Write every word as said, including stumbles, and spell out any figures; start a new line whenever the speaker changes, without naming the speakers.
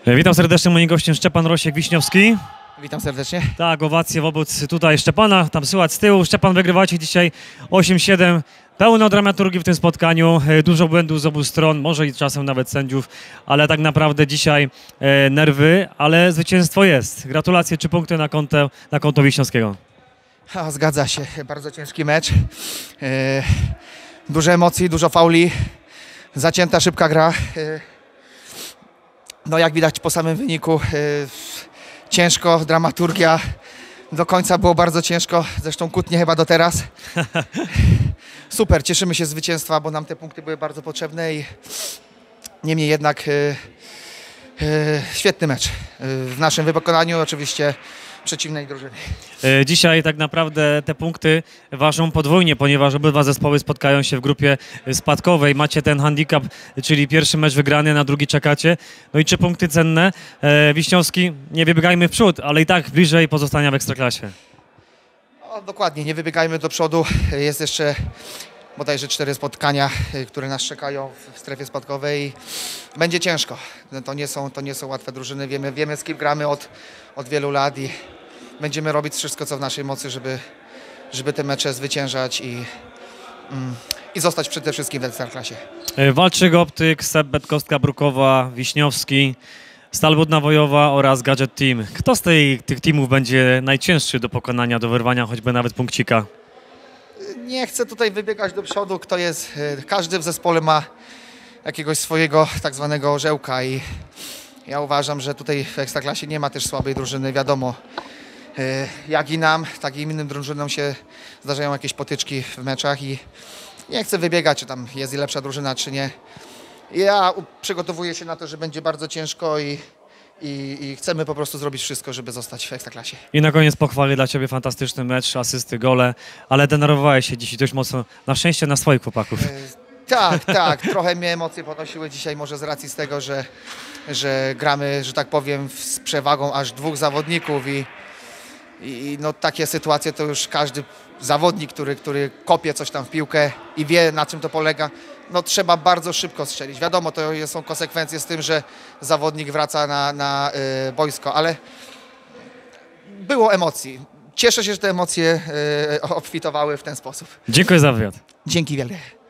Witam serdecznie, moim gościem Szczepan Rosiek-Wiśniowski.
Witam serdecznie.
Tak, owacje wobec tutaj Szczepana, tam słychać z tyłu. Szczepan, wygrywacie dzisiaj osiem siedem. Pełno dramaturgii w tym spotkaniu, dużo błędów z obu stron, może i czasem nawet sędziów, ale tak naprawdę dzisiaj e, nerwy, ale zwycięstwo jest. Gratulacje, trzy punkty na konto, na konto Wiśniowskiego.
A, zgadza się, bardzo ciężki mecz. E, duże emocji, dużo fauli, zacięta, szybka gra. E, no jak widać po samym wyniku, e, ciężko, dramaturgia. Do końca było bardzo ciężko, zresztą kłótnie chyba do teraz. Super, cieszymy się z zwycięstwa, bo nam te punkty były bardzo potrzebne i niemniej jednak e, e, świetny mecz. E, w naszym wykonaniu oczywiście przeciwnej drużyny.
Dzisiaj tak naprawdę te punkty ważą podwójnie, ponieważ obydwa zespoły spotkają się w grupie spadkowej. Macie ten handicap, czyli pierwszy mecz wygrany, na drugi czekacie. No i trzy punkty cenne. Wiśniowski, nie wybiegajmy w przód, ale i tak bliżej pozostania w Ekstraklasie.
No, dokładnie, nie wybiegajmy do przodu. Jest jeszcze bodajże cztery spotkania, które nas czekają w strefie spadkowej. Będzie ciężko. To nie są, to nie są łatwe drużyny. Wiemy, wiemy z kim gramy od, od wielu lat i będziemy robić wszystko, co w naszej mocy, żeby, żeby te mecze zwyciężać i, mm, i zostać przede wszystkim w Ekstraklasie.
Walczyk Optyk, Seb Betkostka-Brukowa, Wiśniowski, Stal Budnawojowa oraz Gadżet Team. Kto z tej, tych teamów będzie najcięższy do pokonania, do wyrwania choćby nawet punkcika?
Nie chcę tutaj wybiegać do przodu, kto jest, każdy w zespole ma jakiegoś swojego tak zwanego orzełka i ja uważam, że tutaj w Ekstraklasie nie ma też słabej drużyny, wiadomo. Jak i nam, tak i innym drużynom się zdarzają jakieś potyczki w meczach i nie chcę wybiegać, czy tam jest lepsza drużyna, czy nie. Ja przygotowuję się na to, że będzie bardzo ciężko i, i, i chcemy po prostu zrobić wszystko, żeby zostać w Ekstraklasie.
I na koniec pochwały dla Ciebie, fantastyczny mecz, asysty, gole, ale denerwowałeś się dzisiaj dość mocno, na szczęście na swoich chłopaków.
Tak, tak, trochę mnie emocje podnosiły dzisiaj, może z racji z tego, że, że gramy, że tak powiem, z przewagą aż dwóch zawodników i I no, takie sytuacje to już każdy zawodnik, który, który kopie coś tam w piłkę i wie, na czym to polega, no trzeba bardzo szybko strzelić. Wiadomo, to są konsekwencje z tym, że zawodnik wraca na, na y, boisko, ale było emocji. Cieszę się, że te emocje y, obfitowały w ten sposób.
Dziękuję za wywiad.
Dzięki wielkie.